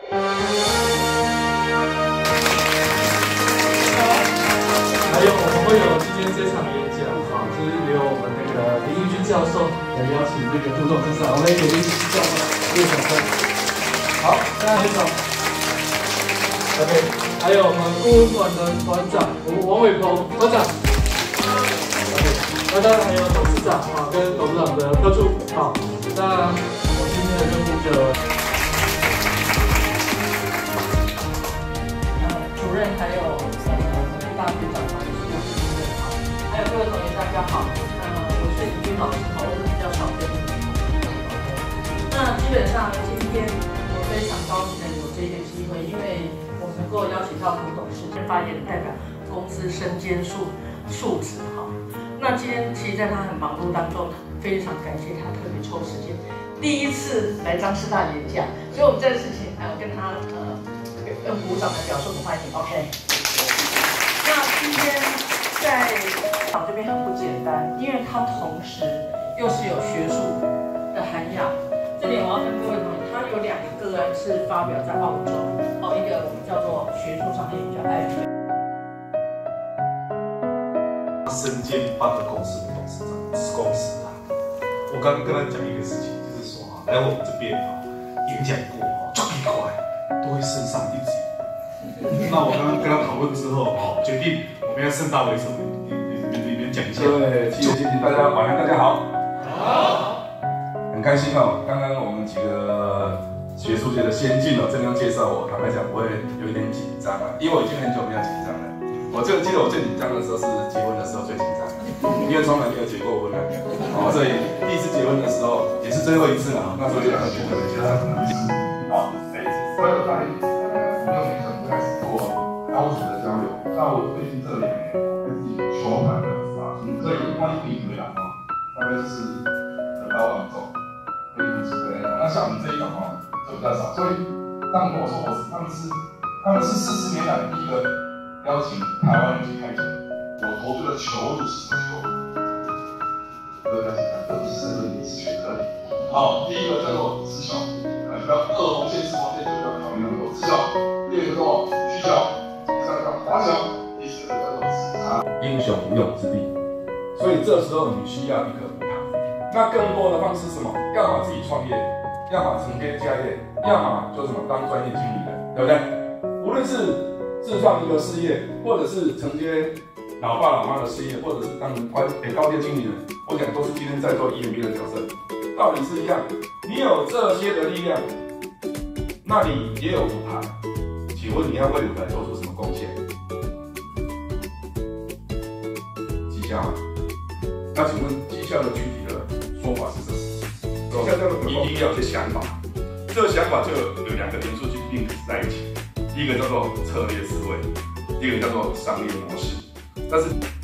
还有我们会有今天这场演讲啊，就是由我们那个林玉君教授来邀请这个互动分享，我们给林玉君教授一个掌声。好，大家好。OK， 还有我们顾问团的团长王伟鹏团长。OK， 那当然还有董事长啊跟董事长的特助。好，那我今天的任务就。 主任还有大组长好，还有各位同学大家好。我是李君老师，我是比较少见的。那基本上今天我非常高兴的有这个机会，因为我能够邀请到彭董事发言，代表公司身兼数职哈。那今天其实在他很忙碌当中，非常感谢他特别抽时间，第一次来张师大演讲，所以我们这个事情还要跟他用鼓掌的表示我们欢迎 ，OK。那今天在党这边很不简单，因为它同时又是有学术的涵养。这点我要跟各位同学，它有2个个案是发表在澳洲，一个我们叫做学术上面叫 IP。 身兼8个公司的董事长，子公司啊。我刚刚跟他讲一个事情，就是说来我们这边演讲过就1块。 都会升上1级。那我刚刚跟他讨论之后，决定我们要盛大为什么？你们讲一下。 对，企业经理，大家晚安，大家好。好。很开心哦，刚刚我们几个学术界的先进正要介绍我，坦白讲我会有一点紧张啊，因为我已经很久没有紧张了。我记得我最紧张的时候是结婚的时候最紧张，因为从来没有结过婚啊。所以第一次结婚的时候也是最后一次了，那时候就特别紧张。好。 我有在6年前开始做高层的交流，那我最近这2年自己球盘的发心，所以关于回答大概就是到晚走，可以50个人。那像我们这一种就比较少，所以当跟我说他们是40年来第一个邀请台湾人去开讲，我投注的球路是什么球路？各位大家看，这是深入历史学科里。好，第一个叫做直销，叫2红线、4红线。 直销，第2个叫做虚销，第3个叫华销，第4个叫做直销。 英雄无用之地，所以这时候你需要一个舞台。那更多的方式是什么？要么自己创业，要么承接家业，要么就什么当专业经理人，对不对？无论是自创一个事业，或者是承接老爸老妈的事业，或者是当高阶经理人，我想都是今天在座EMBA的角色，道理是一样。你有这些的力量。 那你也有舞台，请问你要为舞台做出什么贡献？绩效吗？那请问绩效的具体的说法是什么？首先，一定要有些想法，这个想法就有2个因素去link在一起，第一个叫做策略思维，第2个叫做商业模式。但是